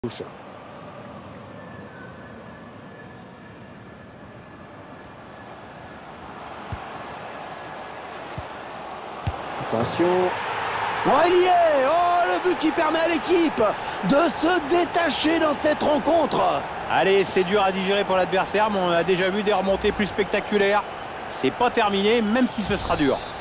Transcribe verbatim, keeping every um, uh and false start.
Touche. Attention. Oh, il y est. Oh, le but qui permet à l'équipe de se détacher dans cette rencontre. Allez, c'est dur à digérer pour l'adversaire, mais on a déjà vu des remontées plus spectaculaires. C'est pas terminé, même si ce sera dur.